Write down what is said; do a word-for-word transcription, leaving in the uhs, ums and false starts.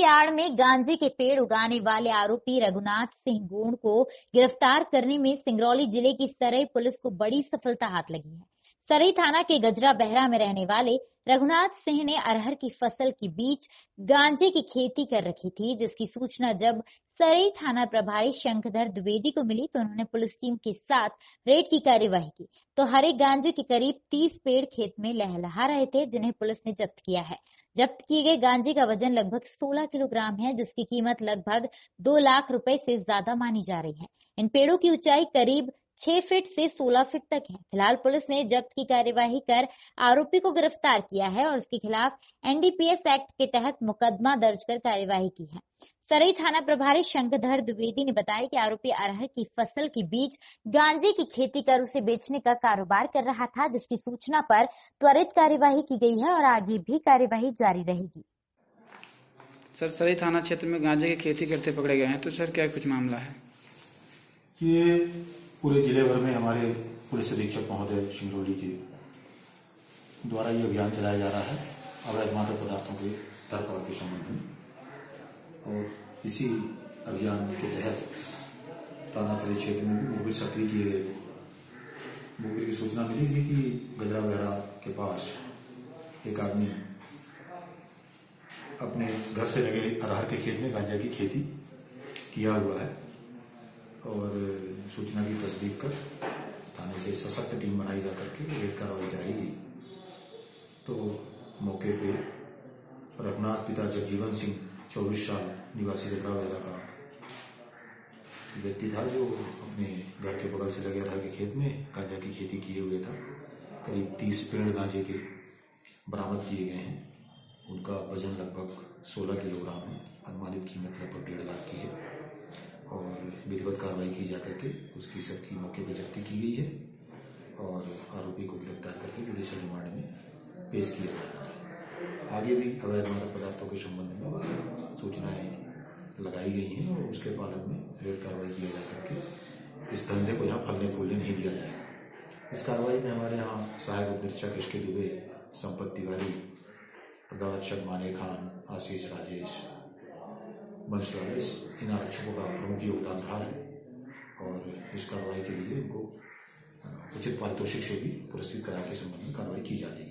आड़ में गांजे के पेड़ उगाने वाले आरोपी रघुनाथ सिंह गोंड को गिरफ्तार करने में सिंगरौली जिले की सरई पुलिस को बड़ी सफलता हाथ लगी है। सरई थाना के गजरा बहरा में रहने वाले रघुनाथ सिंह ने अरहर की फसल के बीच गांजे की खेती कर रखी थी, जिसकी सूचना जब सरई थाना प्रभारी शंखधर द्विवेदी को मिली तो उन्होंने पुलिस टीम के साथ रेड की कार्यवाही की तो हरे गांजे के करीब तीस पेड़ खेत में लहलहा रहे थे, जिन्हें पुलिस ने जब्त किया है। जब्त किए गए गांजे का वजन लगभग सोलह किलोग्राम है, जिसकी कीमत लगभग दो लाख रुपए से ज्यादा मानी जा रही है। इन पेड़ों की ऊंचाई करीब छह फीट से सोलह फीट तक है। फिलहाल पुलिस ने जब्त की कार्यवाही कर आरोपी को गिरफ्तार किया है और उसके खिलाफ एनडीपीएस एक्ट के तहत मुकदमा दर्ज कर कार्यवाही की है। सरई थाना प्रभारी शंखधर द्विवेदी ने बताया कि आरोपी अरहर की फसल के बीच गांजे की खेती कर उसे बेचने का कारोबार कर रहा था, जिसकी सूचना पर त्वरित कार्यवाही की गई है और आगे भी कार्यवाही जारी रहेगी। सर, सरई थाना क्षेत्र में गांजे की खेती करते पकड़े गए हैं, तो सर क्या कुछ मामला है? ये पूरे जिले भर में हमारे पुलिस अधीक्षक महोदय सिंगरौली के द्वारा ये अभियान चलाया जा रहा है अवैध मादक पदार्थों के धरपकड़ के संबंध में, और इसी अभियान के तहत थाना सरई क्षेत्र में भी मुखबिर सक्रिय किए गए थे। मुखबिर की सूचना मिली थी कि गजरा बहरा के पास एक आदमी अपने घर से लगे अरहर के खेत में गांजा की खेती किया हुआ है, और सूचना की तस्दीक कर थाने से सशक्त टीम बनाई जाकर के रेड कार्रवाई कराई गई। तो मौके पे रघुनाथ पिता जगजीवन सिंह चौबीस साल निवासी गजरा बहरा का व्यक्ति था, जो अपने घर के बगल से लगे अरहर के खेत में गांजा की खेती किए हुए था। करीब तीस पेड़ गांजे के बरामद किए गए हैं। उनका वजन लगभग सोलह किलोग्राम है। अनुमानित कीमत लगभग डेढ़ लाख की है और विधिवत कार्रवाई की जाकर के उसकी सबकी मौके पर जब्ती की गई है और आरोपी को गिरफ्तार करके जुडिशियल रिमांड में पेश किया जा रहा है। आगे भी अवैध मादक पदार्थों के संबंध में सूचनाएं लगाई गई हैं और उसके पालन में रेड कार्रवाई किया जा करके इस धंधे को यहाँ फलने फूलने नहीं दिया जाएगा। इस कार्रवाई में हमारे यहाँ सहायक उप निरीक्षक एस के दुबे, संपत तिवारी, प्रधान आरक्षक माने खान, आशीष राजेश, वंशलाल, इन आरक्षकों का प्रमुख योगदान रहा है और इस कार्रवाई के लिए इनको उचित पारितोषिक से भी पुरस्कृत कराने के संबंध में कार्रवाई की जा रही है।